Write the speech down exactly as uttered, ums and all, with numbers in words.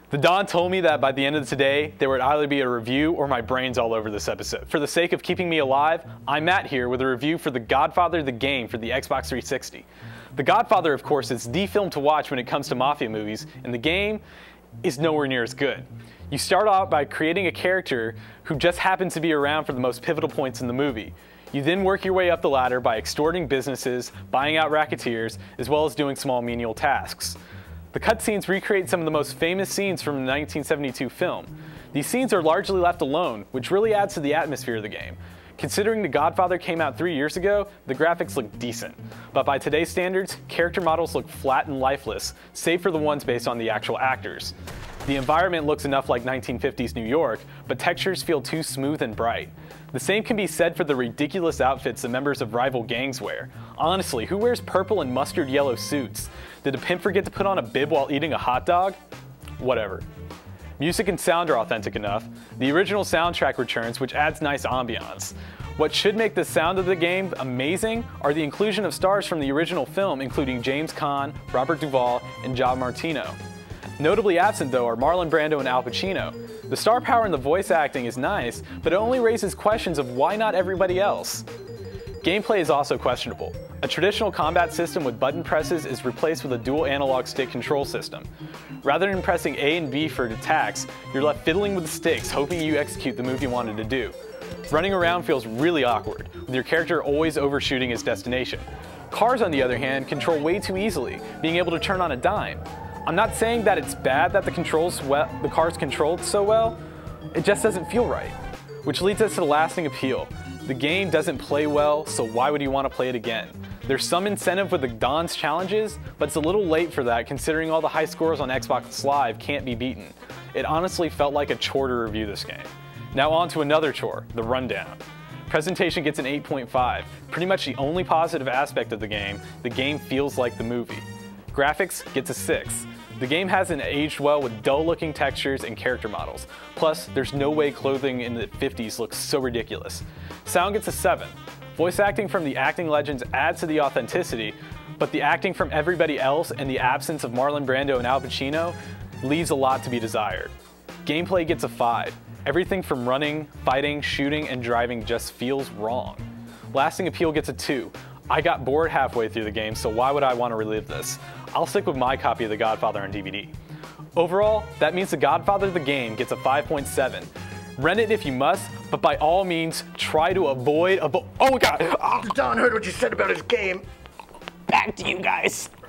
The Don told me that by the end of today, there would either be a review or my brains all over this episode. For the sake of keeping me alive, I'm Matt here with a review for The Godfather the Game for the Xbox three sixty. The Godfather, of course, is the film to watch when it comes to mafia movies, and the game is nowhere near as good. You start out by creating a character who just happens to be around for the most pivotal points in the movie. You then work your way up the ladder by extorting businesses, buying out racketeers, as well as doing small menial tasks. The cutscenes recreate some of the most famous scenes from the nineteen seventy-two film. These scenes are largely left alone, which really adds to the atmosphere of the game. Considering The Godfather came out three years ago, the graphics look decent. But by today's standards, character models look flat and lifeless, save for the ones based on the actual actors. The environment looks enough like nineteen fifties New York, but textures feel too smooth and bright. The same can be said for the ridiculous outfits the members of rival gangs wear. Honestly, who wears purple and mustard yellow suits? Did a pimp forget to put on a bib while eating a hot dog? Whatever. Music and sound are authentic enough. The original soundtrack returns, which adds nice ambiance. What should make the sound of the game amazing are the inclusion of stars from the original film, including James Caan, Robert Duvall, and Joe Martino. Notably absent, though, are Marlon Brando and Al Pacino. The star power in the voice acting is nice, but it only raises questions of why not everybody else. Gameplay is also questionable. A traditional combat system with button presses is replaced with a dual analog stick control system. Rather than pressing A and B for attacks, you're left fiddling with the sticks, hoping you execute the move you wanted to do. Running around feels really awkward, with your character always overshooting his destination. Cars, on the other hand, control way too easily, being able to turn on a dime. I'm not saying that it's bad that the, controls well, the car's controlled so well, it just doesn't feel right. Which leads us to the lasting appeal. The game doesn't play well, so why would you want to play it again? There's some incentive with the Don's challenges, but it's a little late for that considering all the high scores on Xbox Live can't be beaten. It honestly felt like a chore to review this game. Now on to another chore, the rundown. Presentation gets an eight point five. Pretty much the only positive aspect of the game, the game feels like the movie. Graphics gets a six. The game hasn't aged well with dull-looking textures and character models. Plus, there's no way clothing in the fifties looks so ridiculous. Sound gets a seven. Voice acting from the acting legends adds to the authenticity, but the acting from everybody else and the absence of Marlon Brando and Al Pacino leaves a lot to be desired. Gameplay gets a five. Everything from running, fighting, shooting, and driving just feels wrong. Lasting appeal gets a two. I got bored halfway through the game, so why would I want to relive this? I'll stick with my copy of The Godfather on D V D. Overall, that means The Godfather the Game gets a five point seven. Rent it if you must, but by all means, try to avoid abo- Oh my god! Don heard what you said about his game. Back to you guys.